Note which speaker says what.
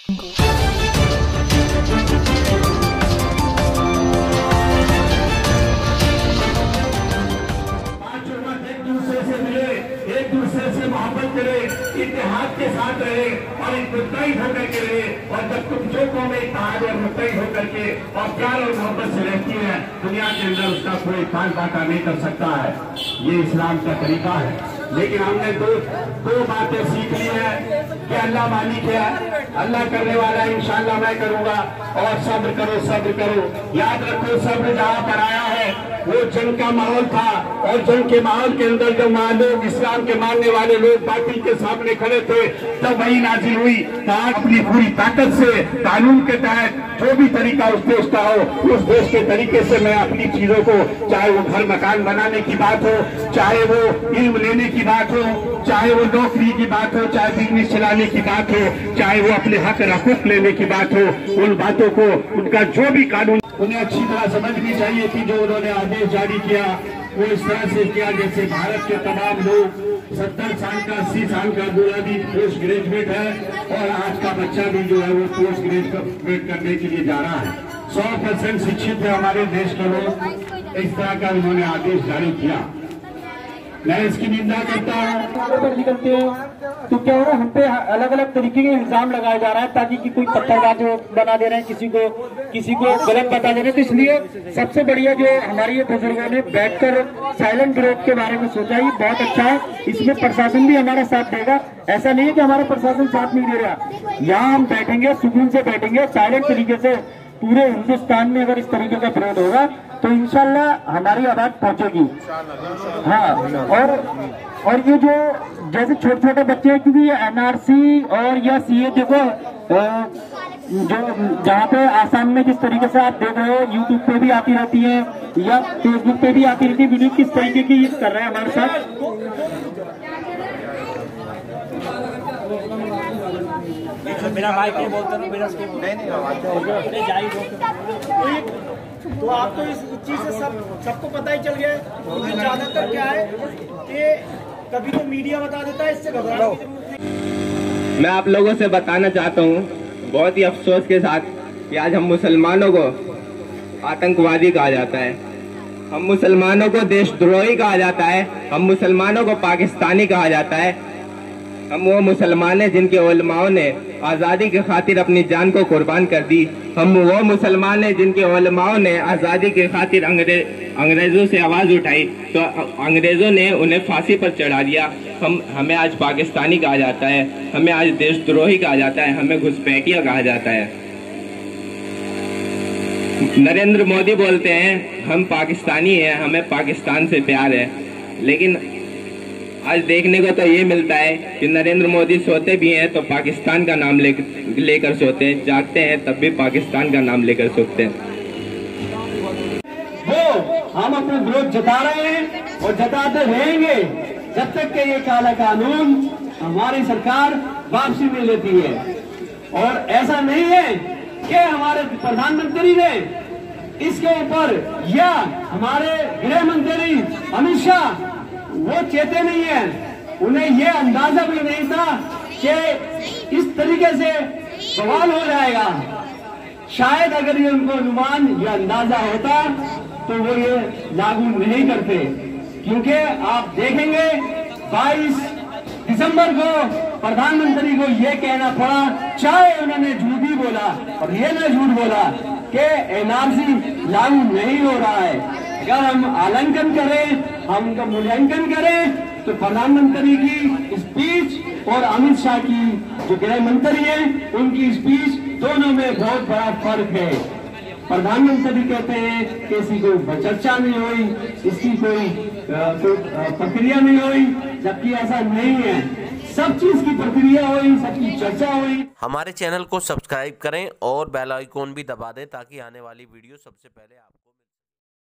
Speaker 1: एक दूसरे से मोहब्बत करे, इत्तेहाद के साथ रहे और एक मुत्तहिद होकर के रहे। और जब तुम जो कौम इत्तेहाद और मुत्तहिद होकर के और प्यार और मोहब्बत से रहती है, दुनिया के अंदर उसका कोई फाल बाका नहीं कर सकता है। ये इस्लाम का तरीका है। लेकिन हमने दो बातें सीख ली है कि अल्लाह मालिक है, अल्लाह करने वाला है, इंशाअल्लाह मैं करूंगा। और सब्र करो, सब्र करो। याद रखो, सब्र जहाँ पर आया है वो जंग का माहौल था, और जंग के माहौल के अंदर जो लोग इस्लाम के मानने वाले लोग बातिल के सामने खड़े थे, तब वही नाजिल हुई। कहा अपनी पूरी ताकत से कानून के तहत जो भी तरीका उस देश का हो, उस देश के तरीके से मैं अपनी चीजों को, चाहे वो घर मकान बनाने की बात हो, चाहे वो इल्म लेने की बात हो, चाहे वो नौकरी की बात हो, चाहे बिजनेस चलाने की बात हो, चाहे वो अपने हक हकूक लेने की बात हो, उन बातों को, उनका जो भी कानून, उन्हें अच्छी तरह समझनी चाहिए कि जो उन्होंने आदेश जारी किया वो इस तरह से किया जैसे भारत के तमाम लोग 70 साल का 80 साल का बूढ़ा भी पोस्ट ग्रेजुएट है, और आज का बच्चा भी जो है वो पोस्ट ग्रेजुएट करने के लिए जा रहा है। 100% शिक्षित है हमारे देश के लोग। इस तरह का उन्होंने आदेश जारी किया, मैं इसकी निंदा करता हूँ।
Speaker 2: निकलते हैं तो क्या हो रहा है, हम पे अलग अलग तरीके के इल्जाम लगाया जा रहा है, ताकि कि कोई पत्थरबाज बना दे रहे हैं, किसी को गलत बता दे रहे हैं। तो इसलिए सबसे बढ़िया जो हमारी ये बुजुर्गों ने बैठकर साइलेंट विरोध के बारे में सोचा, ये बहुत अच्छा है। इसमें प्रशासन भी हमारा साथ देगा। ऐसा नहीं है कि हमारा प्रशासन साथ नहीं दे रहा। यहाँ हम बैठेंगे, सुकून से बैठेंगे, साइलेंट तरीके से। पूरे हिंदुस्तान में अगर इस तरीके का विरोध होगा तो इंशाल्लाह हमारी आवाज पहुंचेगी। हाँ, और ये जो जैसे छोटे छोटे बच्चे हैं, क्योंकि ये एनआरसी और या सीए देखो, जो जहाँ पे आसाम में जिस तरीके से आप देख रहे हो, यूट्यूब पे भी आती रहती है या फेसबुक पे भी आती रहती है वीडियो, किस तरीके की ये कर रहे हैं हमारे साथ।
Speaker 3: मेरा माइक नहीं बोलता ना, मेरा तो आप तो इस चीज से सबको पता ही चल गया है। ज्यादातर क्या है कि कभी तो मीडिया बता देता है, इससे घबराओ।
Speaker 4: मैं आप लोगों से बताना चाहता हूँ बहुत ही अफसोस के साथ कि आज हम मुसलमानों को आतंकवादी कहा जाता है, हम मुसलमानों को देशद्रोही कहा जाता है, हम मुसलमानों को पाकिस्तानी कहा जाता है। हम वो मुसलमान हैं जिनके उलमाओं ने आज़ादी की खातिर अपनी जान को कुर्बान कर दी। हम वो मुसलमान हैं जिनके उलमाओं ने आज़ादी की खातिर अंग्रेजों से आवाज़ उठाई, तो अंग्रेजों ने उन्हें फांसी पर चढ़ा दिया। हमें आज पाकिस्तानी कहा जाता है, हमें आज देशद्रोही कहा जाता है, हमें घुसपैठिया कहा जाता है। नरेंद्र मोदी बोलते हैं हम पाकिस्तानी हैं, हमें पाकिस्तान से प्यार है, लेकिन आज देखने को तो ये मिलता है कि नरेंद्र मोदी सोते भी हैं तो पाकिस्तान का नाम लेकर सोते हैं, जागते हैं तब भी पाकिस्तान का नाम लेकर सोते हैं।
Speaker 2: वो हम अपना विरोध जता रहे हैं और जताते रहेंगे जब तक कि ये काला कानून हमारी सरकार वापसी में लेती है। और ऐसा नहीं है कि हमारे प्रधानमंत्री ने इसके ऊपर या हमारे गृह मंत्री अमित शाह वो चेते नहीं है, उन्हें ये अंदाजा भी नहीं था कि इस तरीके से सवाल हो जाएगा। शायद अगर ये उनको अनुमान या अंदाजा होता तो वो ये लागू नहीं करते, क्योंकि आप देखेंगे 22 दिसंबर को प्रधानमंत्री को ये कहना पड़ा, चाहे उन्होंने झूठ ही बोला और ये ना झूठ बोला कि एनआरसी लागू नहीं हो रहा है। अगर हम आलंकन करें, हम उनका मूल्यांकन करें, तो प्रधानमंत्री की स्पीच और अमित शाह की जो गृह मंत्री है उनकी स्पीच, दोनों में बहुत बड़ा फर्क है। प्रधानमंत्री कहते हैं कि इसकी कोई चर्चा नहीं हुई, इसकी कोई प्रक्रिया नहीं हुई, जबकि ऐसा नहीं है। सब चीज की प्रक्रिया हुई, सबकी चर्चा हुई।
Speaker 5: हमारे चैनल को सब्सक्राइब करें और बेल आइकॉन भी दबा दें ताकि आने वाली वीडियो सबसे पहले आपको